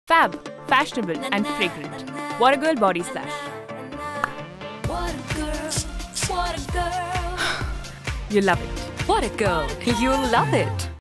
Fab, fashionable and fragrant. Wottagirl Body Splash. What a girl. You love it. What a girl. You'll love it.